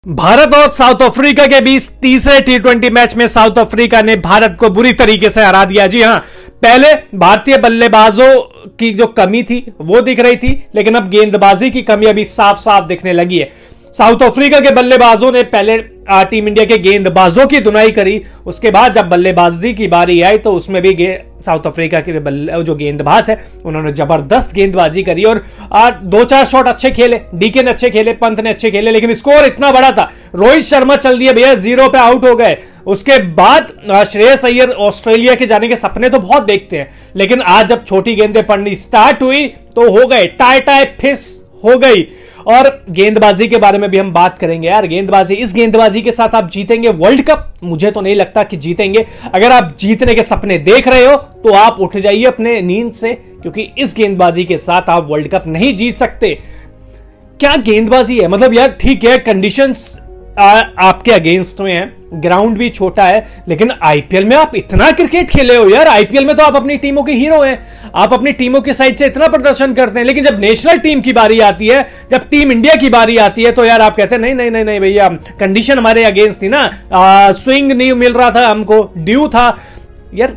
भारत और south Africa के बीच तीसरे टी20 मैच में साउथ अफ्रीका ने भारत को बुरी तरीके से हरा दिया। जी हां, पहले भारतीय बल्लेबाजों की जो कमी थी वो दिख रही थी, लेकिन अब गेंदबाजी की कमी अभी साफ साफ दिखने लगी है। साउथ अफ्रीका के बल्लेबाजों ने पहले टीम इंडिया के गेंदबाजों की धुनाई करी, उसके बाद जब बल्लेबाजी की बारी आई तो उसमें भी साउथ अफ्रीका के जो गेंदबाज है उन्होंने जबरदस्त गेंदबाजी करी और 2-4 शॉट अच्छे खेले, डीके ने अच्छे खेले, पंत ने अच्छे खेले, लेकिन स्कोर इतना बड़ा था। रोहित शर्मा चल दिए भैया, 0 पे आउट हो गए। उसके बाद श्रेयस अय्यर ऑस्ट्रेलिया के जाने के सपने तो बहुत देखते हैं, लेकिन आज जब छोटी गेंदें पड़नी स्टार्ट हुई तो हो गए टाई फिस हो गई। और गेंदबाजी के बारे में भी हम बात करेंगे यार। गेंदबाजी, इस गेंदबाजी के साथ आप जीतेंगे वर्ल्ड कप? मुझे तो नहीं लगता कि जीतेंगे। अगर आप जीतने के सपने देख रहे हो तो आप उठ जाइए अपने नींद से, क्योंकि इस गेंदबाजी के साथ आप वर्ल्ड कप नहीं जीत सकते। क्या गेंदबाजी है, मतलब यार ठीक है, कंडीशंस आपके अगेंस्ट में है, ग्राउंड भी छोटा है, लेकिन आईपीएल में आप इतना क्रिकेट खेले हो यार। आईपीएल में तो आप अपनी टीमों के हीरो हैं, आप अपनी टीमों की साइड से इतना प्रदर्शन करते हैं, लेकिन जब नेशनल टीम की बारी आती है, जब टीम इंडिया की बारी आती है तो यार आप कहते हैं नहीं नहीं नहीं नहीं भैया, कंडीशन हमारे अगेंस्ट थी ना, स्विंग नहीं मिल रहा था हमको, ड्यू था यार।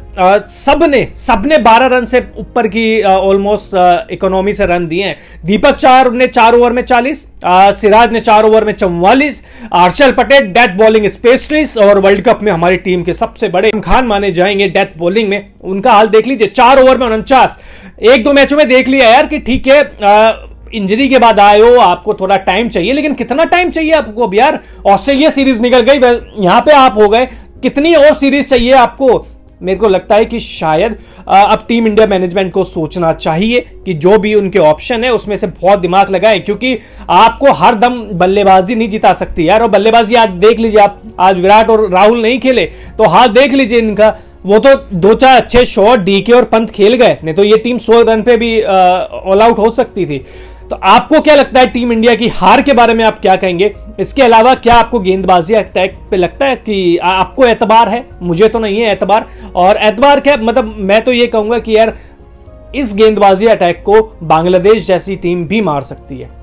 सबने 12 रन से ऊपर की ऑलमोस्ट इकोनॉमी से रन दिए हैं। दीपक चार ने 4 ओवर में 40, सिराज ने 4 ओवर में 44, Harshal Patel death bowling specialist और वर्ल्ड कप में हमारी टीम के सबसे बड़े खान माने जाएंगे डेथ बॉलिंग में। उनका हाल देख लीजिए, 4 ओवर में 49। 1-2 मैचों में देख लिया यार कि ठीक है, इंजरी के बाद आए हो, आपको थोड़ा टाइम चाहिए, लेकिन कितना टाइम चाहिए आपको अब यार? ऑस्ट्रेलिया सीरीज निकल गई, यहां पे आप हो गए, कितनी और सीरीज चाहिए आपको? मेरे को लगता है कि शायद अब टीम इंडिया मैनेजमेंट को सोचना चाहिए कि जो भी उनके ऑप्शन है उसमें से बहुत दिमाग लगाएं, क्योंकि आपको हर दम बल्लेबाजी नहीं जिता सकती यार। और बल्लेबाजी आज देख लीजिए आप, आज विराट और राहुल नहीं खेले तो हाल देख लीजिए इनका, वो तो 2-4 अच्छे शॉट डीके और पंत खेल गए, नहीं तो ये टीम 100 रन पे भी ऑल आउट हो सकती थी। तो आपको क्या लगता है टीम इंडिया की हार के बारे में, आप क्या कहेंगे? इसके अलावा क्या आपको गेंदबाजी अटैक पे लगता है कि आपको एतबार है? मुझे तो नहीं है एतबार। और एतबार क्या मतलब, मैं तो ये कहूंगा कि यार इस गेंदबाजी अटैक को बांग्लादेश जैसी टीम भी मार सकती है।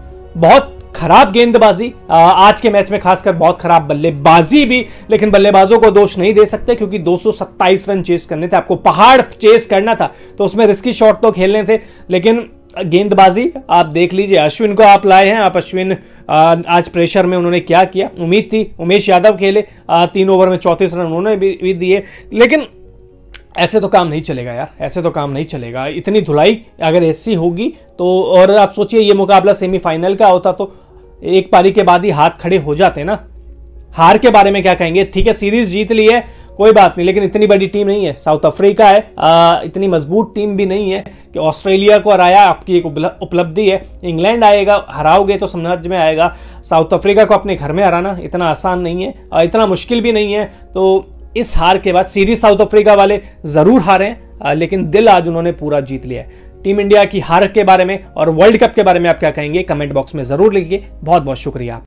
बहुत खराब गेंदबाजी आज के मैच में, खासकर बहुत खराब बल्लेबाजी भी, लेकिन बल्लेबाजों को दोष नहीं दे सकते क्योंकि 227 रन चेस करने थे, आपको पहाड़ चेस करना था, तो उसमें रिस्की शॉट तो खेलने थे। लेकिन गेंदबाजी आप देख लीजिए, अश्विन को आप लाए हैं, आप अश्विन आज प्रेशर में उन्होंने क्या किया, उम्मीद थी उमेश यादव खेले, 3 ओवर में 34 रन उन्होंने भी दिए, लेकिन ऐसे तो काम नहीं चलेगा यार, ऐसे तो काम नहीं चलेगा। इतनी धुलाई अगर ऐसी होगी तो, और आप सोचिए ये मुकाबला सेमीफाइनल का होता तो एक पारी के बाद ही हाथ खड़े हो जाते ना। हार के बारे में क्या कहेंगे? ठीक है, सीरीज जीत ली है, कोई बात नहीं, लेकिन इतनी बड़ी टीम नहीं है, साउथ अफ्रीका है, इतनी मजबूत टीम भी नहीं है कि ऑस्ट्रेलिया को हराया, आपकी एक उपलब्धि है। इंग्लैंड आएगा, हराओगे तो समझ में आएगा। साउथ अफ्रीका को अपने घर में हराना इतना आसान नहीं है, इतना मुश्किल भी नहीं है। तो इस हार के बाद सीरीज साउथ अफ्रीका वाले जरूर हारे, लेकिन दिल आज उन्होंने पूरा जीत लिया है। टीम इंडिया की हार के बारे में और वर्ल्ड कप के बारे में आप क्या कहेंगे? कमेंट बॉक्स में जरूर लिखिए। बहुत बहुत शुक्रिया।